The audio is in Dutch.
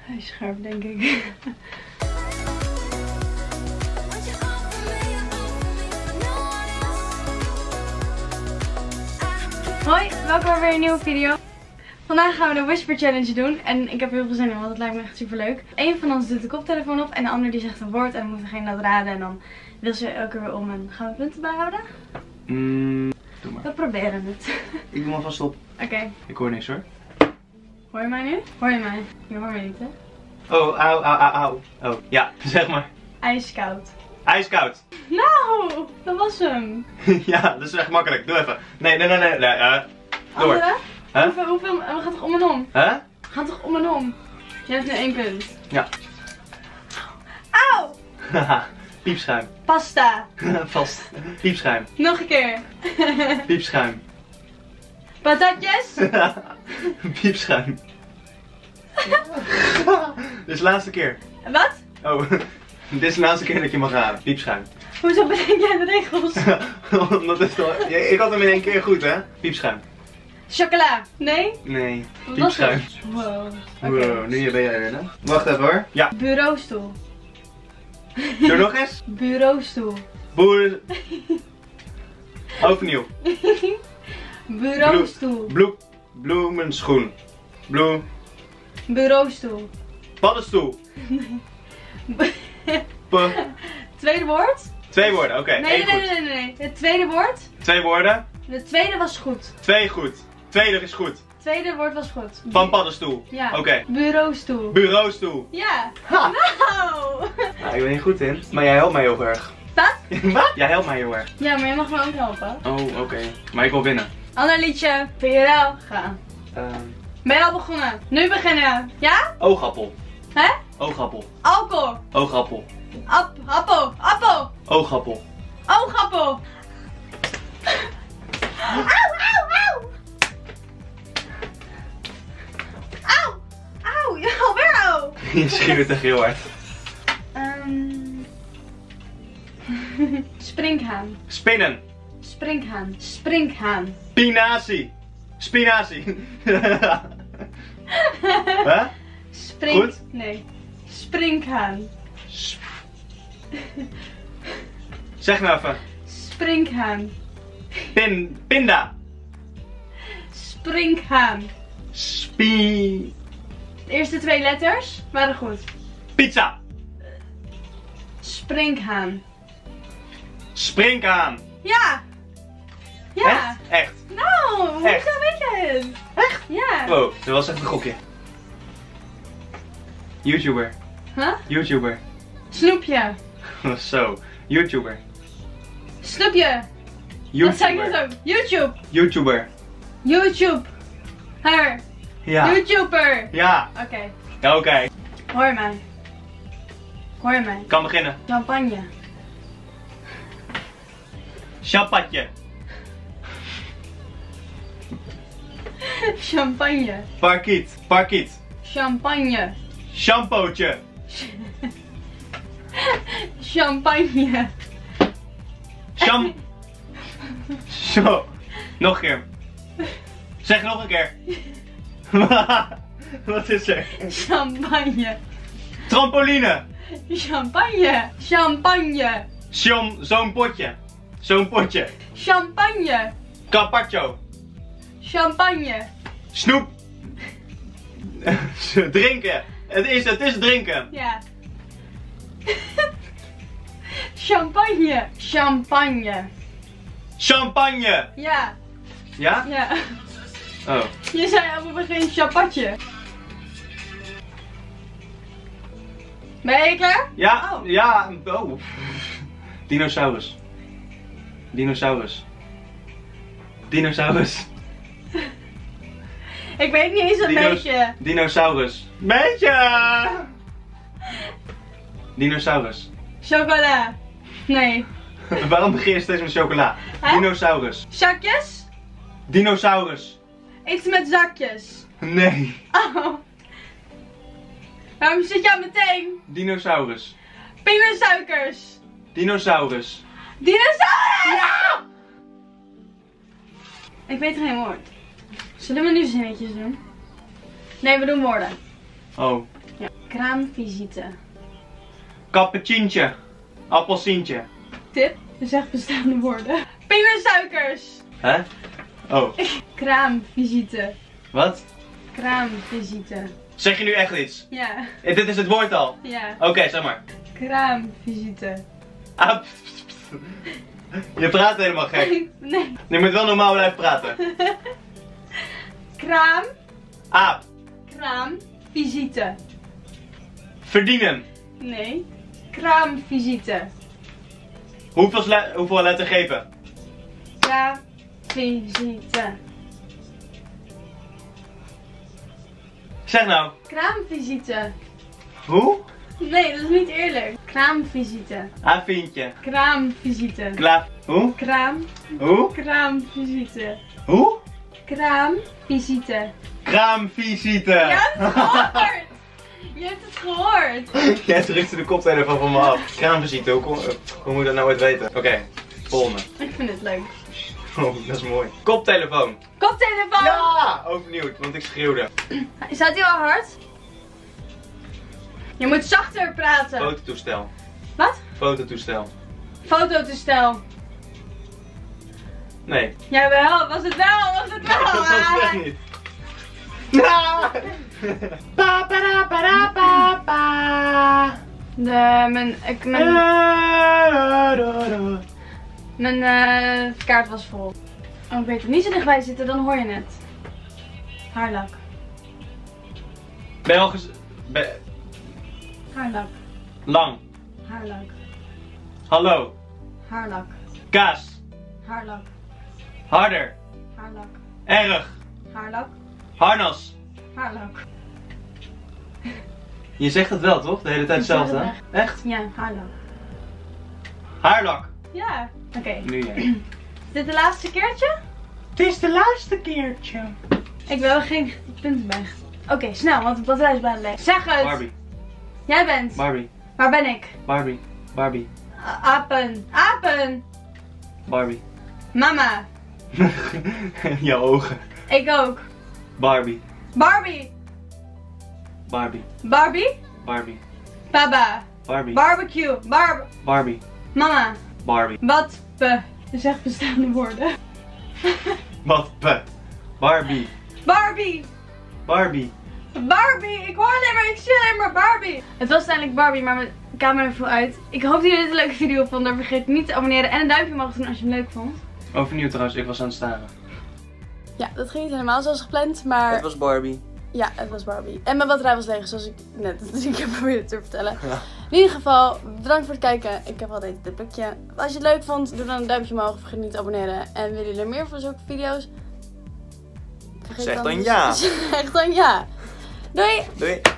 Hij is scherp, denk ik. Hoi, welkom bij weer een nieuwe video. Vandaag gaan we de Whisper Challenge doen. En ik heb heel veel zin in, want het lijkt me echt super leuk. Eén van ons doet de koptelefoon op en de ander die zegt een woord. En dan moet degene dat raden. En dan wil ze elke keer weer om. En gaan we punten bijhouden? Doe maar. We proberen het. Ik doe maar vast op. Oké. Ik hoor niks hoor. Hoor je mij nu? Hoor je mij? Je hoort mij niet, hè? Oh, auw, auw, auw. Oh, ja, zeg maar. Ijskoud. Ijskoud. Nou, dat was hem. Ja, dat is echt makkelijk. Doe even. Nee. Door. Andere? Huh? Hoeveel? We gaan toch om en om? Huh? We gaan toch om en om? Jij hebt nu 1 punt. Ja. Auw! Haha. Piepschuim. Pasta. Vast. Piepschuim. Nog een keer. Piepschuim. Patatjes. Piepschuim. Dit is de laatste keer. Wat? Oh, dit is de laatste keer dat je mag raden. Piepschuim. Hoezo bedenk jij de regels? Omdat het toch... Ik had hem in 1 keer goed, hè? Piepschuim. Chocola. Nee? Nee. Wat was het? Piepschuim. Wow. Wow, nu ben jij weer, hè? Wacht even hoor. Ja. Bureaustoel. Doe nog eens. Bureaustoel. Boer. Overnieuw. Bureaustoel. Bloemenschoen. Bureaustoel. Paddenstoel. Tweede woord? 2 woorden, oké. Nee, Eén goed. nee. Het tweede woord? 2 woorden. De tweede was goed. 2 goed. Tweede is goed. Het tweede woord was goed. Van paddenstoel. Ja. Oké. Bureaustoel. Bureaustoel. Ja. Ha. Nou. Nou, ik ben niet goed in. Maar jij helpt mij heel erg. Wat? Wat? Jij helpt mij heel erg. Ja, maar jij mag me ook helpen. Oh, oké. Maar ik wil winnen. Ander liedje. VRL. Gaan. Ben je al begonnen? Nu beginnen. Ja? Oogappel. Hè? Oogappel. Alcohol. Oogappel. Appel. Appel. Oogappel. Oogappel. Auw, auw, auw. Auw. Auw. Ja, alweer auw. Je schreeuwt echt heel hard. Sprinkhaan. Spinnen. Sprinkhaan. Sprinkhaan. Spinazie. Spinazie. Huh? Goed? Nee. Sprinkhaan. Zeg nou even. Sprinkhaan. Pinda. Sprinkhaan. De eerste 2 letters waren goed. pizza. Sprinkhaan. Springhaan. Ja. Ja. Echt? Echt. Nou, hoezo Echt? weet jij het? Echt? Ja. Wow, dat was echt een gokje. YouTuber. Huh? YouTuber. Snoepje. Zo. YouTuber. Snoepje. Dat zei ik net YouTuber. ook. YouTube. YouTuber. YouTube. Her. Ja. YouTuber. Ja. Oké. Ja, oké. Hoor je mij? Hoor je mij? Kan beginnen. Champagne. Champatje. Champagne. Parkiet. Parkiet. Champagne. Shampootje. Champagne. Zo. Nog een keer. Zeg nog een keer. Wat is er? Champagne. Trampoline. Champagne. Champagne. Zo'n potje. Zo'n potje. Champagne. Carpaccio. Champagne. Snoep. Drinken. Het is drinken. Ja. Champagne. Champagne. Champagne. Ja. Ja? Ja. Oh. Je zei aan het begin champatje. Ben je klaar? Ja. Oh. Ja. Oh. Dinosaurus. Dinosaurus. Dinosaurus. Ik weet niet eens een beetje. Dinosaurus. Beetje. Dinosaurus. Chocola. Nee. Waarom begin je steeds met chocola? Hè? Dinosaurus. Zakjes? Dinosaurus. Iets met zakjes. Nee. Oh. Waarom zit jij meteen? Dinosaurus. Pinosuikers. Dinosaurus. Dinosaurus! Ja! Ik weet geen woord. Zullen we nu zinnetjes doen? Nee, we doen woorden. Oh. Ja. Kraamvisite. Cappuccintje. Appelsientje. Tip. Zeg bestaande woorden. Pindasuikers. Hè? Oh. Kraamvisite. Wat? Kraamvisite. Zeg je nu echt iets? Ja. Dit is het woord al? Ja. Oké, zeg maar. Kraamvisite. Ah, je praat helemaal gek. Nee. Je moet wel normaal blijven praten. Kraam. Aap. Kraamvisite. Verdienen. Nee. Kraamvisite. Hoeveel letter geven? Kraamvisite. Zeg nou. Kraamvisite. Hoe? Nee, dat is niet eerlijk. Kraamvisite. Afientje. Kraamvisite. Klaar. Hoe? Hoe? Kraamvisite. Hoe? Kraamvisite. Kraamvisite. Je hebt het gehoord! Je hebt het gehoord! Jij drukte de koptelefoon van me af. Kraamvisite, hoe moet je dat nou ooit weten? Oké, volgende. Ik vind het leuk. Oh, dat is mooi. Koptelefoon. Koptelefoon! Ja! Ook benieuwd, want ik schreeuwde. Staat hij al hard? Je moet zachter praten. Fototoestel. Wat? Fototoestel. Fototoestel. Nee. Jawel, was het wel, was het wel. Dat was het echt niet. Mijn kaart was vol. Oh, beter niet zo dichtbij zitten, dan hoor je het. Haarlak. Haarlak. Lang. Haarlak. Hallo. Haarlak. Kaas. Haarlak. Harder. Haarlak. Erg. Haarlak. Harnas. Haarlak. Je zegt het wel, toch? De hele tijd Ik zeg hetzelfde, het hè? Echt? Ja, haarlak. Haarlak. Ja. Oké. Nu jij. Is dit de laatste keertje? Het is de laatste keertje. Ik wil geen punten bij. Oké, snel, want de batterij is bijna leeg. Zeg het! Barbie. Jij bent. Barbie. Waar ben ik? Barbie. Barbie. Apen. Apen! Barbie. Mama. Je ogen. Ik ook. Barbie. Barbie. Barbie. Barbie. Barbie. Papa. Barbie. Barbecue. Barbie. Mama. Barbie. Wat? Je zegt bestaande woorden. Wat? Barbie. Barbie. Barbie. Barbie. Ik hoor alleen maar, ik zie alleen maar Barbie. Het was uiteindelijk Barbie, maar mijn camera viel uit. Ik hoop dat jullie dit een leuke video vonden. Vergeet niet te abonneren en een duimpje omhoog te doen als je hem leuk vond. Overnieuw trouwens, ik was aan het staren. Ja, dat ging niet helemaal zoals gepland, maar... Het was Barbie. Ja, het was Barbie. En mijn batterij was leeg, zoals ik net heb proberen te vertellen. Ja. In ieder geval, bedankt voor het kijken. Ik heb altijd dit plukje. Als je het leuk vond, doe dan een duimpje omhoog. Vergeet niet te abonneren. En willen jullie er meer van zulke video's? Zeg dan ja. Zeg dan ja. Doei! Doei.